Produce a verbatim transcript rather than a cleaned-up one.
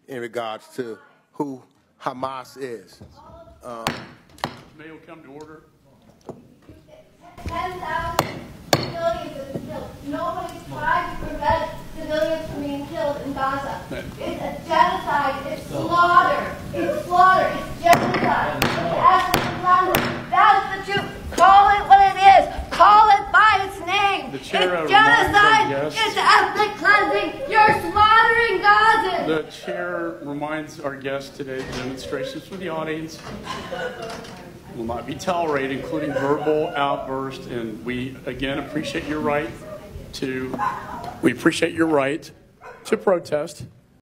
in regards to who Hamas is. Um, May we come to order? ten thousand civilians have been killed. Nobody's tried to prevent civilians from being killed in Gaza. It's a genocide. It's slaughter. It's slaughter. It's genocide. It's ethnic cleansing. That's the truth. Call it what it is. Call it by its name. The chair it's genocide. reminds our It's ethnic cleansing. You're slaughtering Gazans. The chair reminds our guests today that demonstrations for the audience will not be tolerated, including verbal outbursts. And we again appreciate your right to we appreciate your right to protest.